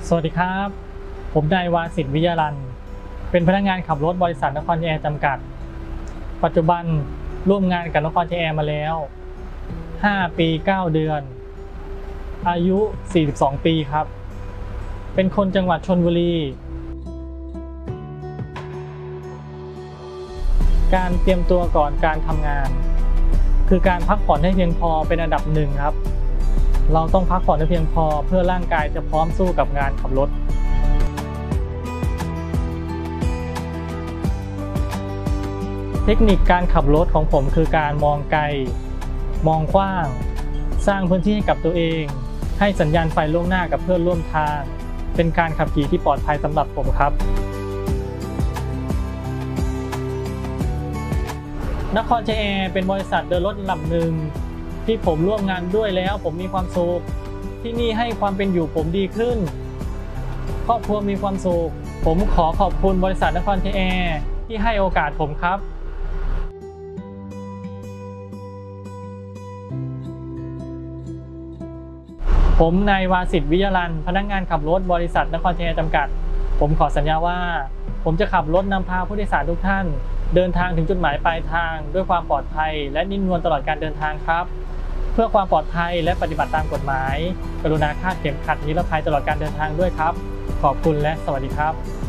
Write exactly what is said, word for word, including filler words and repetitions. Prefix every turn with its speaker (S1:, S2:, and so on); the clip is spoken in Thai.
S1: สวัสดีครับผมนายวาสิทธิ์วิยารันเป็นพนักงานขับรถบริษัทนครชัยแอร์จำกัดปัจจุบันร่วมงานกับนครชัยแอร์มาแล้วห้าปีเก้าเดือนอายุสี่สิบสองปีครับเป็นคนจังหวัดชลบุรีการเตรียมตัวก่อนการทำงานคือการพักผ่อนให้เพียงพอเป็นอันดับหนึ่งครับเราต้องพักผ่อนให้เพียงพอเพื่อร่างกายจะพร้อมสู้กับงานขับรถเทคนิคการขับรถของผมคือการมองไกลมองกว้างสร้างพื้นที่ให้กับตัวเองให้สัญญาณไฟล่วงหน้ากับเพื่อนร่วมทางเป็นการขับขี่ที่ปลอดภัยสำหรับผมครับนครชัยแอร์เป็นบริษัทเดินรถลำหนึ่งที่ผมร่วมงานด้วยแล้วผมมีความสุขที่นี่ให้ความเป็นอยู่ผมดีขึ้นครอบครัวมีความสุขผมขอขอบคุณบริษัทนครชัยแอร์ที่ให้โอกาสผมครับผมนายวาสิทธิ์วิยารันพนักงานขับรถบริษัทนครชัยแอร์จำกัดผมขอสัญญาว่าผมจะขับรถนำพาผู้โดยสารทุกท่านเดินทางถึงจุดหมายปลายทางด้วยความปลอดภัยและนิ่มนวลตลอดการเดินทางครับเพื่อความปลอดภัยและปฏิบัติตามกฎหมายกรุณาคาดเข็มขัดนิรภัยตลอดการเดินทางด้วยครับขอบคุณและสวัสดีครับ